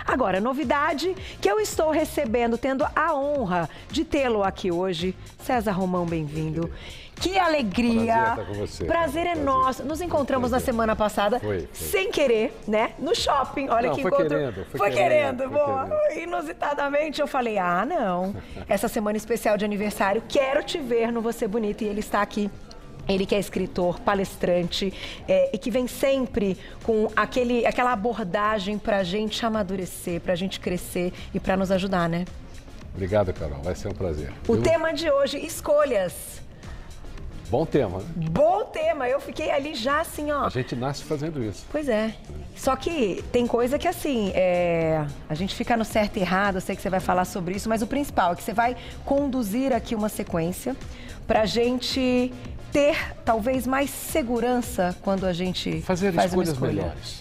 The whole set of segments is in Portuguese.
Agora, novidade que eu estou recebendo, tendo a honra de tê-lo aqui hoje. César Romão, bem-vindo. Que alegria! Prazer estar com você. Prazer é nosso. Nos encontramos na semana passada, sem querer, né? No shopping. Olha que encontro. Foi querendo. Boa. Inusitadamente eu falei, não. Essa semana especial de aniversário, quero te ver no Você Bonita. E ele está aqui. Ele que é escritor, palestrante e que vem sempre com aquela abordagem pra gente amadurecer, pra gente crescer e pra nos ajudar, né? Obrigado, Carol. Vai ser um prazer. O tema de hoje, escolhas. Bom tema, né? Bom tema. Eu fiquei ali já assim, ó. A gente nasce fazendo isso. Pois é. Só que tem coisa que assim, a gente fica no certo e errado, eu sei que você vai falar sobre isso, mas o principal é que você vai conduzir aqui uma sequência pra gente ter talvez mais segurança quando a gente fazer faz escolhas uma escolha melhores.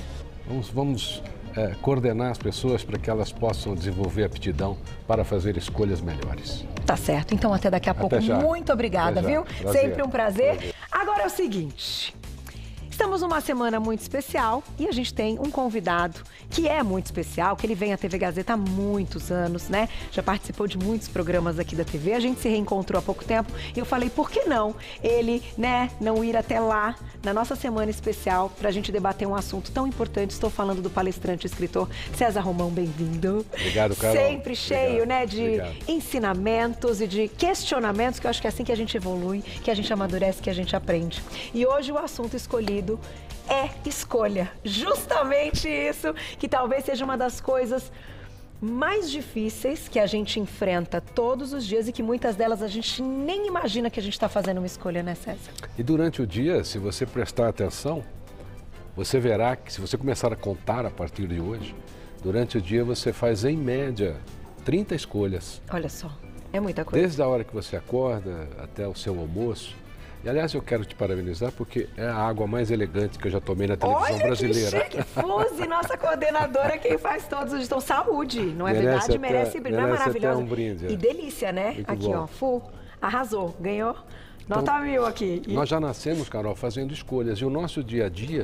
Vamos coordenar as pessoas para que elas possam desenvolver aptidão para fazer escolhas melhores. Tá certo. Então até daqui a pouco. Até já. Muito obrigada, viu? Prazer. Sempre um prazer. Agora é o seguinte. Estamos numa semana muito especial e a gente tem um convidado que é muito especial, que ele vem à TV Gazeta há muitos anos, né? Já participou de muitos programas aqui da TV, a gente se reencontrou há pouco tempo e eu falei, por que não ele, né, não ir até lá na nossa semana especial pra gente debater um assunto tão importante. Estou falando do palestrante e escritor César Romão, bem-vindo. Obrigado, Carol. Sempre cheio, né, de Obrigado. Ensinamentos e de questionamentos, que eu acho que é assim que a gente evolui, que a gente amadurece, que a gente aprende. E hoje o assunto escolhido é escolha. Justamente isso, que talvez seja uma das coisas mais difíceis que a gente enfrenta todos os dias e que muitas delas a gente nem imagina que a gente está fazendo uma escolha, né, César? E durante o dia, se você prestar atenção, você verá que se você começar a contar a partir de hoje, durante o dia você faz em média 30 escolhas. Olha só, é muita coisa. Desde a hora que você acorda até o seu almoço. E, aliás, eu quero te parabenizar porque é a água mais elegante que eu já tomei na televisão brasileira. Olha que chique! Fuse, nossa coordenadora, quem faz todos os dias. Então, saúde, não é verdade? Merece brindar, maravilhosa. Um brinde, E delícia, né? Muito aqui, bom. ó, Fu, arrasou, ganhou. Nota 1000 aqui. Nós já nascemos, Carol, fazendo escolhas e o nosso dia a dia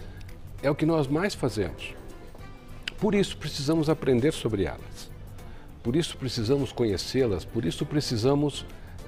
é o que nós mais fazemos. Por isso precisamos aprender sobre elas. Por isso precisamos conhecê-las, por isso precisamos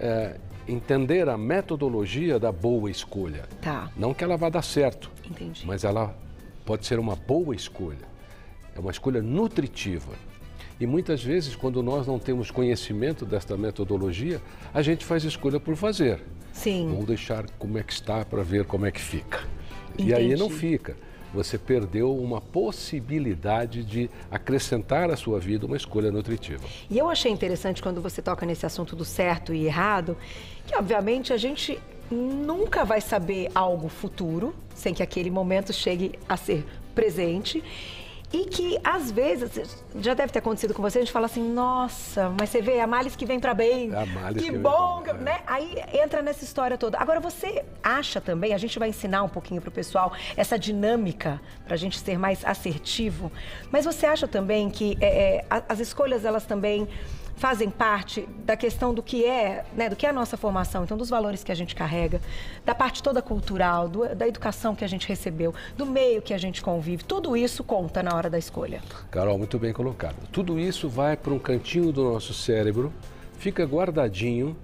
entender a metodologia da boa escolha. Tá. Não que ela vá dar certo, Entendi. mas ela pode ser uma boa escolha. É uma escolha nutritiva. E muitas vezes, quando nós não temos conhecimento desta metodologia, a gente faz escolha por fazer. Sim. Vou deixar como é que está para ver como é que fica. Entendi. E aí não fica. Você perdeu uma possibilidade de acrescentar à sua vida uma escolha nutritiva. E eu achei interessante quando você toca nesse assunto do certo e errado, que obviamente a gente nunca vai saber algo futuro sem que aquele momento chegue a ser presente. E que, às vezes, já deve ter acontecido com você, a gente fala assim, nossa, mas você vê, a males que vem pra bem, que bom, né? Aí entra nessa história toda. Agora, você acha também, a gente vai ensinar um pouquinho pro pessoal essa dinâmica pra gente ser mais assertivo, mas você acha também que as escolhas, elas também fazem parte da questão do que é, né, do que é a nossa formação, então dos valores que a gente carrega, da parte toda cultural, da educação que a gente recebeu, do meio que a gente convive, tudo isso conta na hora da escolha. Carol, muito bem colocado. Tudo isso vai para um cantinho do nosso cérebro, fica guardadinho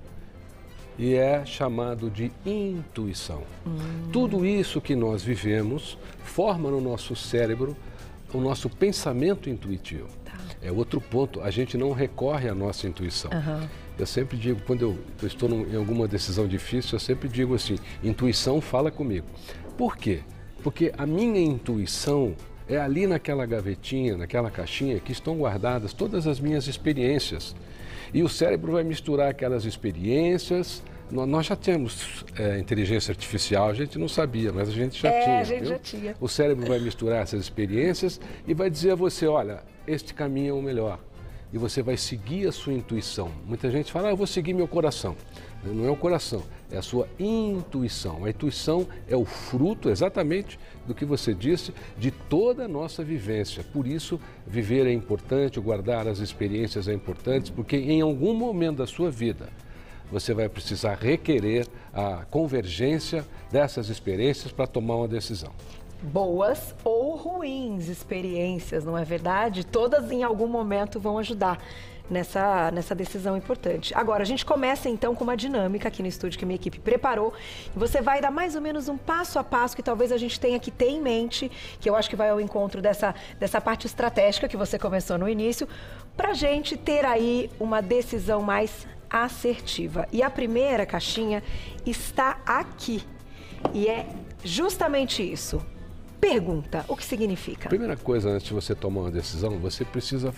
e é chamado de intuição. Tudo isso que nós vivemos forma no nosso cérebro o nosso pensamento intuitivo. É outro ponto, a gente não recorre à nossa intuição. Eu sempre digo, quando eu estou em alguma decisão difícil, eu sempre digo assim, intuição fala comigo. Por quê? Porque a minha intuição é ali naquela gavetinha, naquela caixinha que estão guardadas todas as minhas experiências. E o cérebro vai misturar aquelas experiências. Nós já temos inteligência artificial, a gente não sabia, mas a gente já tinha. A gente já tinha. O cérebro vai misturar essas experiências e vai dizer a você, olha, este caminho é o melhor. E você vai seguir a sua intuição. Muita gente fala, eu vou seguir meu coração. Não é o coração, é a sua intuição. A intuição é o fruto, exatamente do que você disse, de toda a nossa vivência. Por isso, viver é importante, guardar as experiências é importante, porque em algum momento da sua vida, você vai precisar requerer a convergência dessas experiências para tomar uma decisão. boas ou ruins experiências, não é verdade? Todas em algum momento vão ajudar nessa decisão importante. Agora, a gente começa então com uma dinâmica aqui no estúdio que minha equipe preparou. Você vai dar mais ou menos um passo a passo que talvez a gente tenha que ter em mente, que eu acho que vai ao encontro dessa parte estratégica que você começou no início, para a gente ter aí uma decisão mais assertiva. E a primeira caixinha está aqui. E é justamente isso. Pergunta, o que significa? Primeira coisa, antes de você tomar uma decisão, você precisa...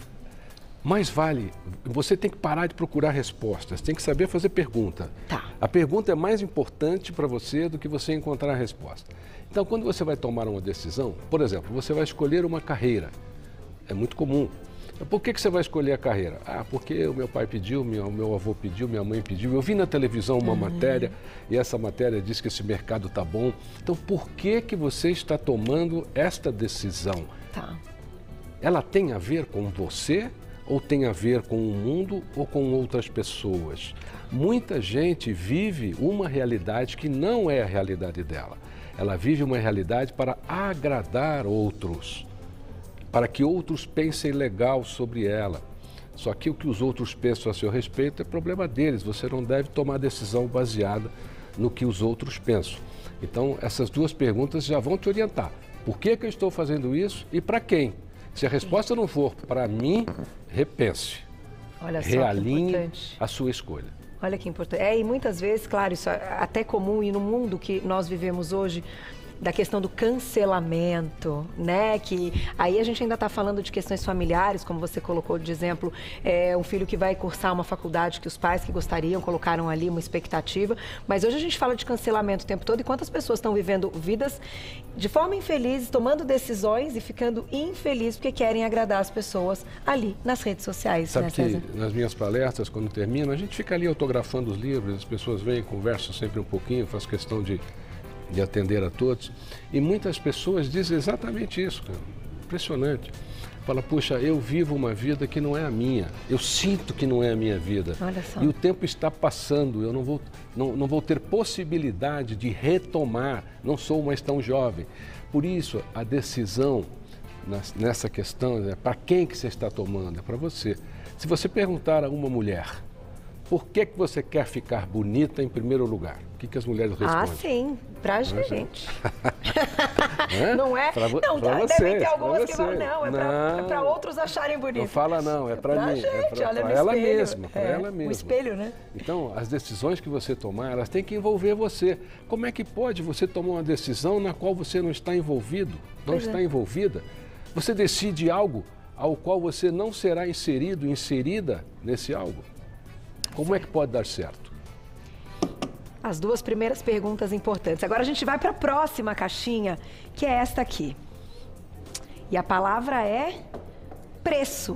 Mais vale, você tem que parar de procurar respostas, tem que saber fazer pergunta. Tá. A pergunta é mais importante para você do que você encontrar a resposta. Então, quando você vai tomar uma decisão, por exemplo, você vai escolher uma carreira. É muito comum. Por que você vai escolher a carreira? Ah, porque o meu pai pediu, meu avô pediu, minha mãe pediu. Eu vi na televisão uma matéria e essa matéria diz que esse mercado está bom. Então, por que você está tomando esta decisão? Tá. Ela tem a ver com você? Ou tem a ver com o mundo ou com outras pessoas? Muita gente vive uma realidade que não é a realidade dela. Ela vive uma realidade para agradar outros, para que outros pensem legal sobre ela. Só que o que os outros pensam a seu respeito é problema deles. Você não deve tomar decisão baseada no que os outros pensam. Então, essas duas perguntas já vão te orientar. Por que eu estou fazendo isso e para quem? Se a resposta não for para mim, repense. Olha só, realinhe a sua escolha. Olha que importante. E muitas vezes, claro, isso é até comum e no mundo que nós vivemos hoje, da questão do cancelamento, né? Que aí a gente ainda está falando de questões familiares, como você colocou de exemplo, um filho que vai cursar uma faculdade que os pais que gostariam colocaram ali uma expectativa, mas hoje a gente fala de cancelamento o tempo todo e quantas pessoas estão vivendo vidas de forma infeliz, tomando decisões e ficando infelizes porque querem agradar as pessoas ali nas redes sociais. Sabe, né, que César? nas minhas palestras, quando termino, a gente fica ali autografando os livros, as pessoas vêm, conversam sempre um pouquinho, faço questão de atender a todos. E muitas pessoas dizem exatamente isso, cara. Impressionante. Fala, puxa, eu vivo uma vida que não é a minha. Eu sinto que não é a minha vida. Olha só. E o tempo está passando, eu não vou ter possibilidade de retomar. Não sou mais tão jovem. Por isso, a decisão nessa questão, para quem que você está tomando? É para você. Se você perguntar a uma mulher, por que você quer ficar bonita em primeiro lugar? O que as mulheres respondem? Ah, sim, pra gente. Não é? Pra não, devem ter algumas que vão, não, é pra outros acharem bonito. Não fala não, é pra mim, gente, é olha pra no ela espelho. mesma, pra ela mesma. O espelho, né? Então, as decisões que você tomar, elas têm que envolver você. Como é que pode você tomar uma decisão na qual você não está envolvido, não está envolvida? Você decide algo ao qual você não será inserido, inserida nesse algo. Como é que pode dar certo? As duas primeiras perguntas importantes. Agora a gente vai para a próxima caixinha, que é esta aqui. E a palavra é preço.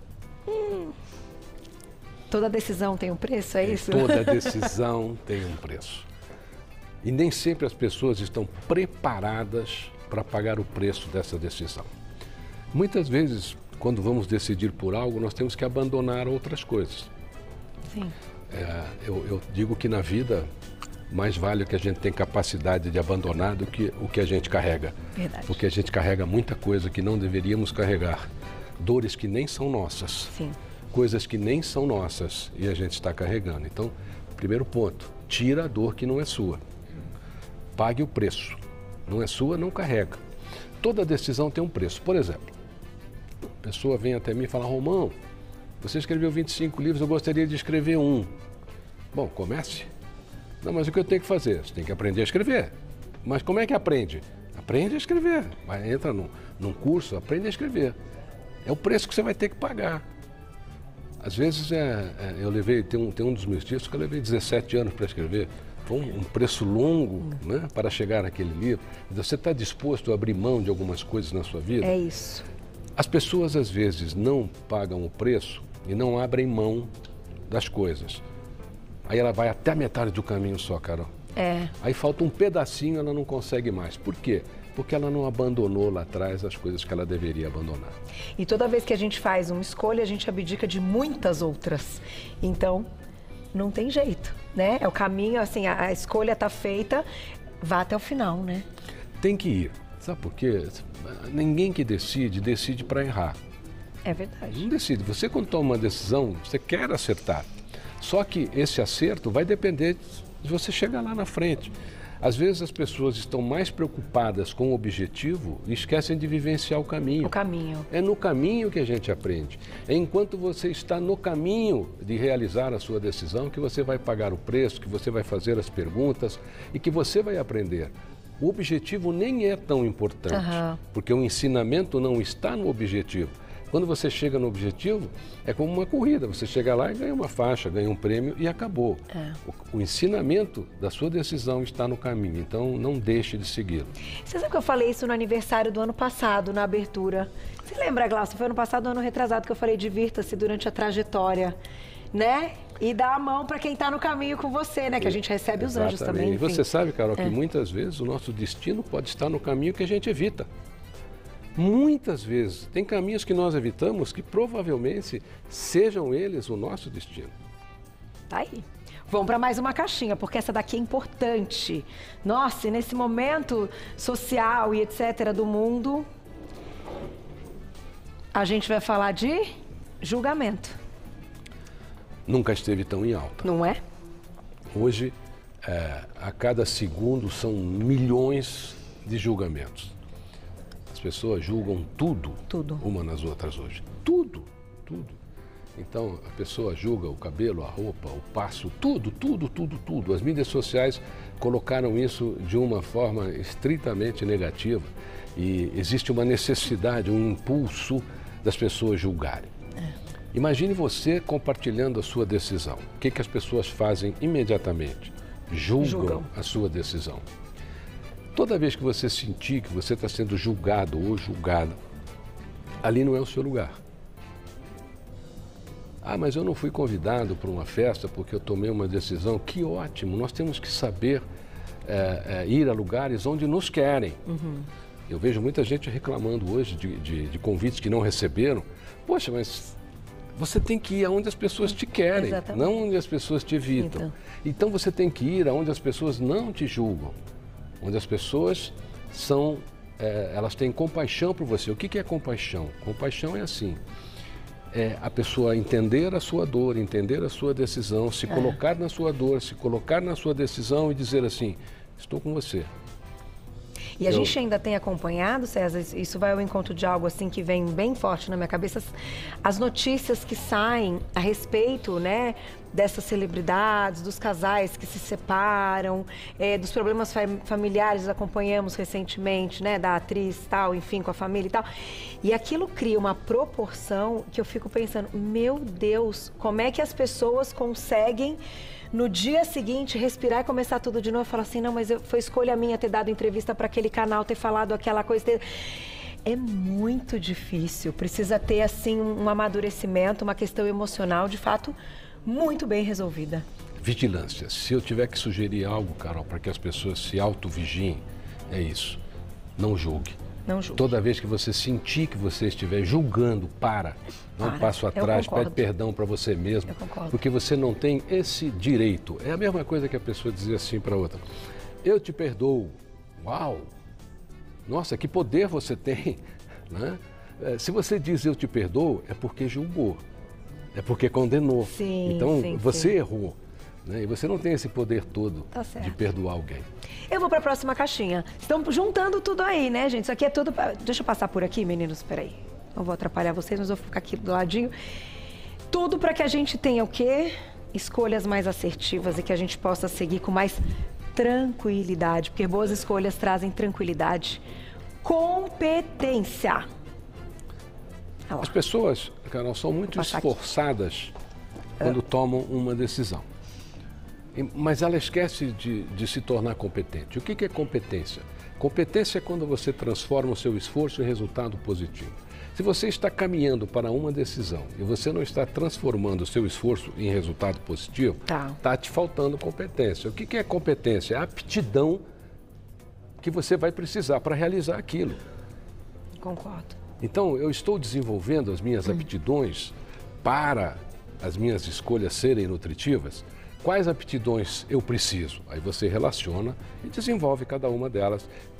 Toda decisão tem um preço, é isso? Toda decisão tem um preço. E nem sempre as pessoas estão preparadas para pagar o preço dessa decisão. Muitas vezes, quando vamos decidir por algo, nós temos que abandonar outras coisas. Sim. Eu digo que na vida, mais vale o que a gente tem capacidade de abandonar do que o que a gente carrega. Verdade. Porque a gente carrega muita coisa que não deveríamos carregar. Dores que nem são nossas. Sim. Coisas que nem são nossas e a gente está carregando. Então, primeiro ponto, tira a dor que não é sua. Pague o preço. Não é sua, não carrega. Toda decisão tem um preço. Por exemplo, a pessoa vem até mim e fala, Romão, você escreveu 25 livros, eu gostaria de escrever um. Bom, comece. Não, mas o que eu tenho que fazer? Você tem que aprender a escrever. Mas como é que aprende? Aprende a escrever. Entra num curso, aprende a escrever. É o preço que você vai ter que pagar. Às vezes, eu levei, tem um dos meus textos que eu levei 17 anos para escrever. Foi um preço longo, né, para chegar naquele livro. Você está disposto a abrir mão de algumas coisas na sua vida? É isso. As pessoas, às vezes, não pagam o preço e não abrem mão das coisas. Aí ela vai até a metade do caminho só, Carol. Aí falta um pedacinho, ela não consegue mais. Por quê? Porque ela não abandonou lá atrás as coisas que ela deveria abandonar. E toda vez que a gente faz uma escolha, a gente abdica de muitas outras. Então, não tem jeito, né? É o caminho, assim, a escolha está feita, vá até o final, né? Tem que ir. Sabe por quê? Ninguém que decide para errar. É verdade. Não decide. Você, quando toma uma decisão, você quer acertar. Só que esse acerto vai depender de você chegar lá na frente. Às vezes as pessoas estão mais preocupadas com o objetivo e esquecem de vivenciar o caminho. O caminho. É no caminho que a gente aprende. É enquanto você está no caminho de realizar a sua decisão que você vai pagar o preço, que você vai fazer as perguntas e que você vai aprender. O objetivo nem é tão importante, porque o ensinamento não está no objetivo. Quando você chega no objetivo, é como uma corrida. Você chega lá e ganha uma faixa, ganha um prêmio e acabou. O ensinamento da sua decisão está no caminho, então não deixe de segui-lo. Você sabe que eu falei isso no aniversário do ano passado, na abertura. Você lembra, Glaucio? Foi ano passado, ano retrasado, que eu falei divirta-se durante a trajetória, né? E dá a mão para quem está no caminho com você, né? Que a gente recebe os anjos também. E você sabe, Carol, que muitas vezes o nosso destino pode estar no caminho que a gente evita. Muitas vezes. Tem caminhos que nós evitamos que provavelmente sejam eles o nosso destino. Tá aí. Vamos para mais uma caixinha, porque essa daqui é importante. Nossa, e nesse momento social e etc. do mundo, a gente vai falar de julgamento. Nunca esteve tão em alta. Não é? Hoje, a cada segundo, são milhões de julgamentos. As pessoas julgam tudo, uma nas outras hoje. Tudo. Então, a pessoa julga o cabelo, a roupa, o passo, tudo. As mídias sociais colocaram isso de uma forma estritamente negativa e existe uma necessidade, um impulso das pessoas julgarem. Imagine você compartilhando a sua decisão. O que as pessoas fazem imediatamente? Julgam a sua decisão. Toda vez que você sentir que você está sendo julgado ou julgada, ali não é o seu lugar. Ah, mas eu não fui convidado para uma festa porque eu tomei uma decisão. Que ótimo, nós temos que saber ir a lugares onde nos querem. Eu vejo muita gente reclamando hoje de convites que não receberam. Poxa, mas você tem que ir aonde as pessoas te querem, não onde as pessoas te evitam. Então você tem que ir aonde as pessoas não te julgam. Onde as pessoas elas têm compaixão por você. O que é compaixão? Compaixão é assim, a pessoa entender a sua dor, entender a sua decisão, se colocar na sua dor, se colocar na sua decisão e dizer assim, estou com você. E a gente ainda tem acompanhado, César, isso vai ao encontro de algo assim que vem bem forte na minha cabeça, as notícias que saem a respeito, né, dessas celebridades, dos casais que se separam, dos problemas familiares, acompanhamos recentemente, né, da atriz tal, enfim, com a família e tal. E aquilo cria uma proporção que eu fico pensando, meu Deus, como é que as pessoas conseguem no dia seguinte respirar e começar tudo de novo e falar assim, não, mas foi escolha minha ter dado entrevista para aquele canal, ter falado aquela coisa. É muito difícil, precisa ter assim um amadurecimento, uma questão emocional, de fato, muito bem resolvida. Vigilância. Se eu tiver que sugerir algo, Carol, para que as pessoas se auto-vigiem, é isso. Não julgue. Não julgue. Toda vez que você sentir que você estiver julgando, dá um passo atrás, pede perdão para você mesmo, porque você não tem esse direito. É a mesma coisa que a pessoa dizer assim para outra, eu te perdoo. Uau! Nossa, que poder você tem, né? Se você diz eu te perdoo, é porque julgou, é porque condenou. Então você errou. Né? E você não tem esse poder todo de perdoar alguém. Eu vou para a próxima caixinha. Estão juntando tudo aí, né, gente? Isso aqui é tudo... Deixa eu passar por aqui, meninos, peraí. Não vou atrapalhar vocês, mas vou ficar aqui do ladinho. Tudo para que a gente tenha o quê? Escolhas mais assertivas e que a gente possa seguir com mais tranquilidade, porque boas escolhas trazem tranquilidade. Competência. As pessoas, Carol, são muito esforçadas quando tomam uma decisão. Mas ela esquece de se tornar competente. O que é competência? Competência é quando você transforma o seu esforço em resultado positivo. Se você está caminhando para uma decisão e você não está transformando o seu esforço em resultado positivo, está te faltando competência. O que é competência? É a aptidão que você vai precisar para realizar aquilo. Concordo. Então, eu estou desenvolvendo as minhas aptidões para as minhas escolhas serem nutritivas. Quais aptidões eu preciso? Aí você relaciona e desenvolve cada uma delas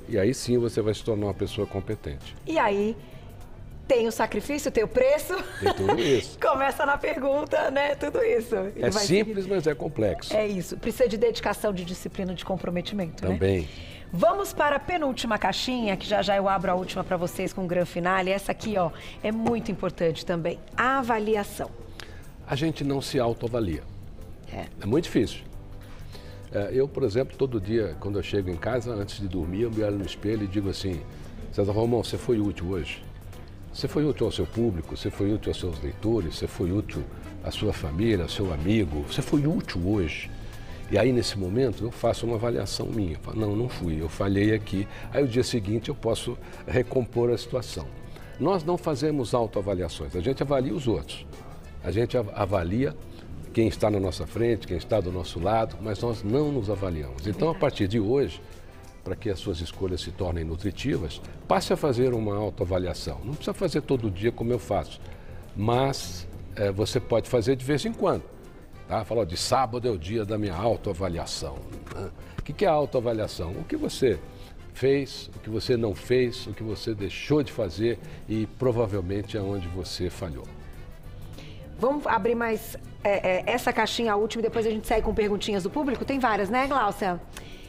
E aí sim você vai se tornar uma pessoa competente. E aí tem o sacrifício, tem o preço. Tem tudo isso. Começa na pergunta, né? Tudo isso. É simples, mas é complexo. É isso. Precisa de dedicação, de disciplina, de comprometimento, Também. Né? Vamos para a penúltima caixinha, que já eu abro a última para vocês com o grande finale. Essa aqui, ó, é muito importante também. A avaliação. A gente não se autoavalia. É muito difícil. Eu, por exemplo, todo dia, quando eu chego em casa, antes de dormir, eu me olho no espelho e digo assim: César Romão, você foi útil hoje? Você foi útil ao seu público, você foi útil aos seus leitores, você foi útil à sua família, ao seu amigo, você foi útil hoje. E aí, nesse momento, eu faço uma avaliação minha. Eu falo, não fui, eu falhei aqui. Aí, o dia seguinte, eu posso recompor a situação. Nós não fazemos autoavaliações, a gente avalia os outros. A gente avalia quem está na nossa frente, quem está do nosso lado, mas nós não nos avaliamos. Então, a partir de hoje, para que as suas escolhas se tornem nutritivas, passe a fazer uma autoavaliação. Não precisa fazer todo dia como eu faço, mas você pode fazer de vez em quando. Tá? Fala, de sábado é o dia da minha autoavaliação. O que é a autoavaliação? O que você fez, o que você não fez, o que você deixou de fazer e provavelmente aonde você falhou. Vamos abrir mais essa caixinha, a última, e depois a gente segue com perguntinhas do público? Tem várias, né, Gláucia?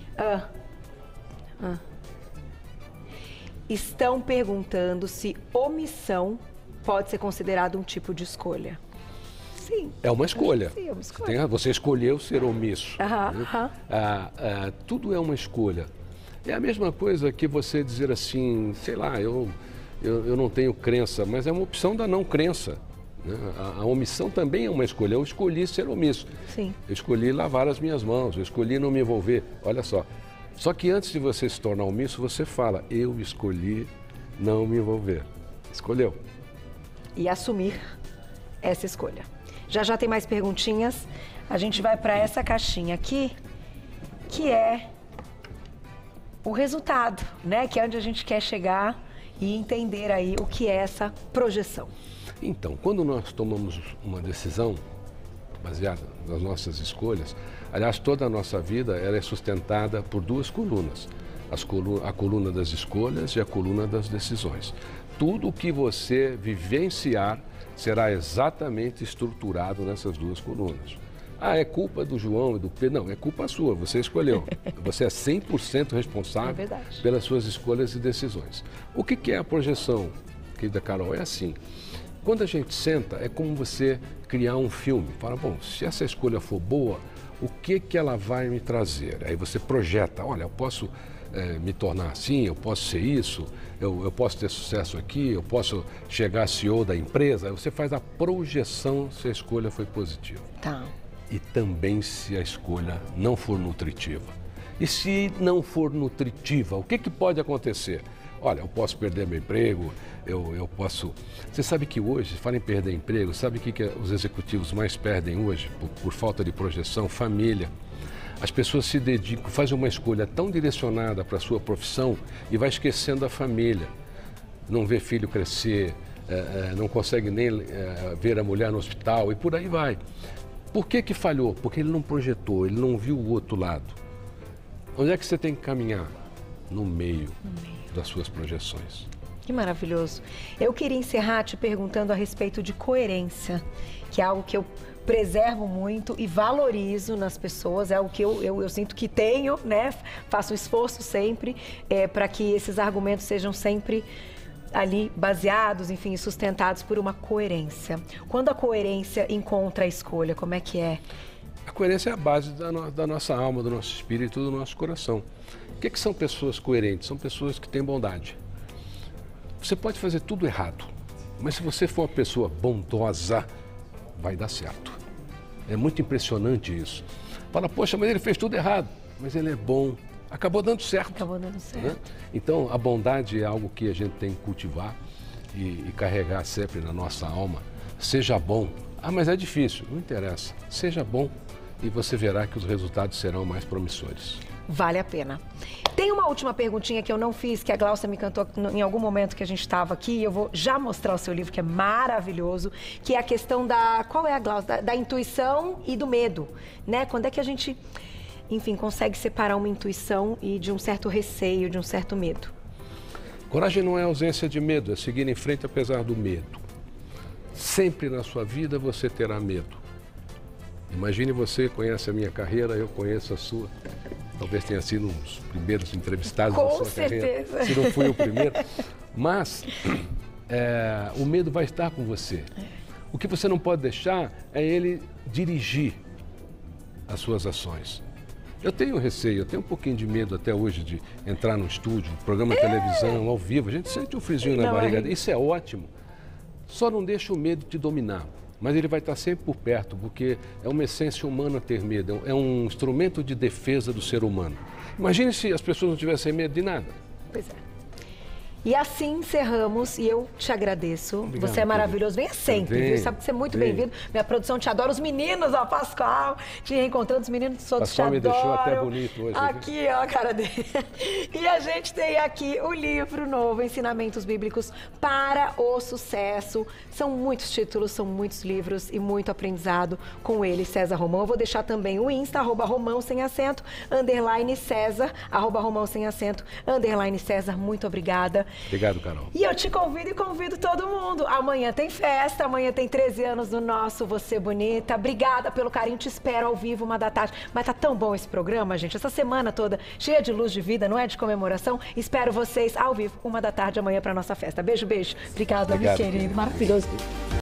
Estão perguntando se omissão pode ser considerado um tipo de escolha. Sim. É uma escolha. Sim, é uma escolha. Você escolheu ser omisso. Tudo é uma escolha. É a mesma coisa que você dizer assim, sei lá, eu não tenho crença, mas é uma opção da não crença. Né? A omissão também é uma escolha. Eu escolhi ser omisso. Sim. Eu escolhi lavar as minhas mãos, eu escolhi não me envolver. Olha só. Só que antes de você se tornar omisso, você fala, eu escolhi não me envolver. Escolheu. E assumir essa escolha. Já tem mais perguntinhas. A gente vai para essa caixinha aqui, que é o resultado, né? Que é onde a gente quer chegar e entender aí o que é essa projeção. Então, quando nós tomamos uma decisão baseada nas nossas escolhas, aliás, toda a nossa vida ela é sustentada por duas colunas. A coluna das escolhas e a coluna das decisões. Tudo o que você vivenciar será exatamente estruturado nessas duas colunas. É culpa do João e do Pedro. Não, é culpa sua, você escolheu. Você é 100% responsável pelas suas escolhas e decisões. O que é a projeção, querida Carol? É assim, quando a gente senta, é como você criar um filme. Fala, bom, se essa escolha for boa, o que ela vai me trazer? Aí você projeta, olha, eu posso me tornar assim, eu posso ser isso, eu posso ter sucesso aqui, eu posso chegar a CEO da empresa. Aí você faz a projeção se a escolha foi positiva. Tá. E também se a escolha não for nutritiva. E se não for nutritiva, o que pode acontecer? Olha, eu posso perder meu emprego, eu posso... Você sabe que hoje, fala em perder emprego, sabe o que os executivos mais perdem hoje por falta de projeção? Família. As pessoas se dedicam, fazem uma escolha tão direcionada para a sua profissão e vai esquecendo a família. Não vê filho crescer, não consegue nem ver a mulher no hospital e por aí vai. Por que falhou? Porque ele não projetou, ele não viu o outro lado. Onde é que você tem que caminhar? No meio das suas projeções. Que maravilhoso. Eu queria encerrar te perguntando a respeito de coerência, que é algo que eu preservo muito e valorizo nas pessoas, é algo que eu sinto que tenho, né? Faço um esforço sempre para que esses argumentos sejam sempre ali baseados, enfim, sustentados por uma coerência. Quando a coerência encontra a escolha, como é que é? A coerência é a base da nossa alma, do nosso espírito, do nosso coração. O que são pessoas coerentes? São pessoas que têm bondade. Você pode fazer tudo errado, mas se você for uma pessoa bondosa, vai dar certo. É muito impressionante isso. Fala, poxa, mas ele fez tudo errado, mas ele é bom. Acabou dando certo. Acabou dando certo. Né? Então, a bondade é algo que a gente tem que cultivar e carregar sempre na nossa alma. Seja bom. Mas é difícil. Não interessa. Seja bom e você verá que os resultados serão mais promissores. Vale a pena. Tem uma última perguntinha que eu não fiz, que a Gláucia me cantou em algum momento que a gente estava aqui. Eu vou já mostrar o seu livro, que é maravilhoso, que é a questão da... Qual é a Gláucia? Da intuição e do medo, né? Quando é que a gente... enfim, consegue separar uma intuição e de um certo receio, de um certo medo? Coragem não é ausência de medo, é seguir em frente apesar do medo. Sempre na sua vida você terá medo. Imagine, você conhece a minha carreira, eu conheço a sua. Talvez tenha sido um dos primeiros entrevistados da sua carreira. Com certeza. Se não fui o primeiro. Mas o medo vai estar com você. O que você não pode deixar é ele dirigir as suas ações. Eu tenho receio, eu tenho um pouquinho de medo até hoje de entrar no estúdio, programa de televisão, ao vivo. A gente sente um friozinho na barriga. Isso é ótimo. Só não deixa o medo te dominar. Mas ele vai estar sempre por perto, porque é uma essência humana ter medo, é um instrumento de defesa do ser humano. Imagine se as pessoas não tivessem medo de nada. Pois é. E assim encerramos, e eu te agradeço. Obrigado, você é maravilhoso. Venha sempre, viu? Sabe que você é muito bem-vindo. Minha produção te adora. Os meninos, ó, Pascoal, te reencontrando, os meninos todos te adoram. Pascoal me deixou até bonito hoje. Aqui, ó, a cara dele. E a gente tem aqui o livro novo, Ensinamentos Bíblicos para o Sucesso. São muitos títulos, são muitos livros e muito aprendizado com ele, César Romão. Eu vou deixar também o Insta, @Romão sem acento, _César, @Romão sem acento, _César. Muito obrigada. Obrigado, Carol. E eu te convido e convido todo mundo. Amanhã tem festa, amanhã tem 13 anos do nosso Você Bonita. Obrigada pelo carinho, te espero ao vivo, 1h da tarde. Mas tá tão bom esse programa, gente, essa semana toda cheia de luz de vida, não é? De comemoração. Espero vocês ao vivo, 1h da tarde amanhã pra nossa festa. Beijo, beijo. Obrigada, meu querido. Maravilhoso.